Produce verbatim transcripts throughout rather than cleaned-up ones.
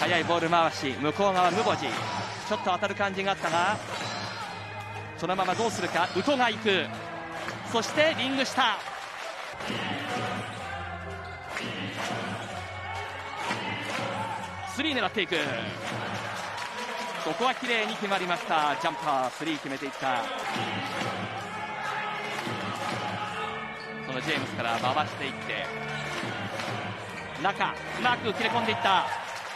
速いボール回し、向こう側ムボジ、ちょっと当たる感じがあったが、そのままどうするか。ウトが行く、そしてリング下、スリー狙っていく。ここは綺麗に決まりました。ジャンパースリー決めていった。そのジェームスから回していって、中うまく切れ込んでいった。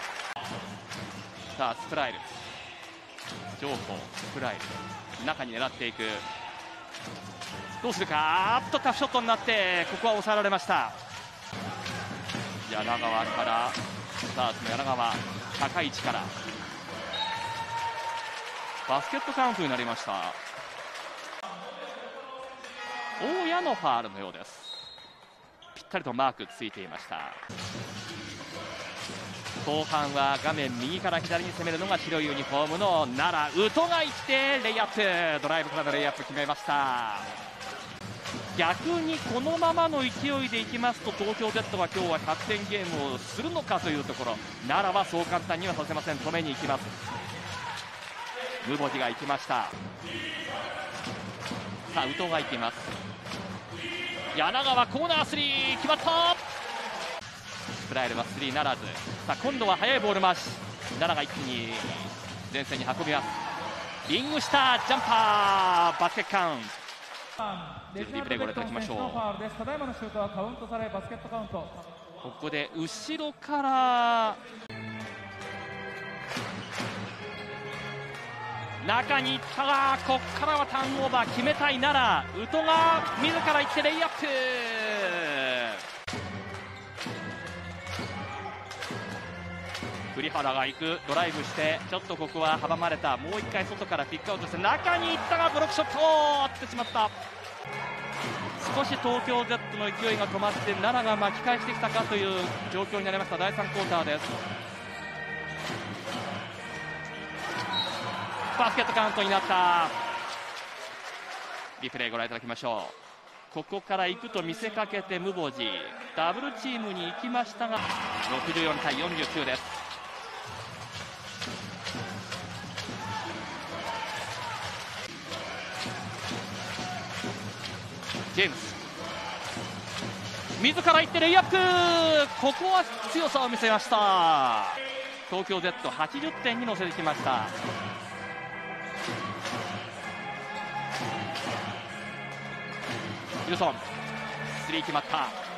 さあスプライル、ジョーコ、スプライル、中に狙っていく。どうするか。あっとタフショットになって、ここは抑えられました。柳川から、さあその柳川、高い位置からバスケットカウントになりました。大矢のファールのようです。ぴったりとマークついていました。後半は画面右から左に攻めるのが白いユニフォームの奈良。ウトが行ってレイアップ、ドライブからのレイアップ決めました。逆にこのままの勢いでいきますと、東京 Z は今日はひゃくてんゲームをするのかというところ。奈良はそう簡単にはさせません。止めに行きます。ムボジが行きました。さあウトが行きます。柳川コーナースリー決まった。スプライルはスリーならず。さあ今度は速いボール回し、奈良が一気に前線に運びます。リング下ジャンパー、バスケットカウント。リプレイご覧いただきましょう。ここで後ろから中に行ったが、ここからはターンオーバー決めたい奈良。ウトが自ら行ってレイアップ。栗原が行く、ドライブしてちょっとここは阻まれた。もう一回外からピックアウトして中に行ったが、ブロックショットを当ててしまった。少し東京 Z の勢いが止まって奈良が巻き返してきたかという状況になりました。だいさんクォーターです。バスケットカウントになった。リプレイご覧いただきましょう。ここから行くと見せかけてムボジダブルチームに行きましたが、ろくじゅうよんたいよんじゅうきゅうです。ジェームス自ら行ってレイアップ。ここは強さを見せました。東京 Zはちじゅってんに乗せてきました。ウィルソンスリー決まった。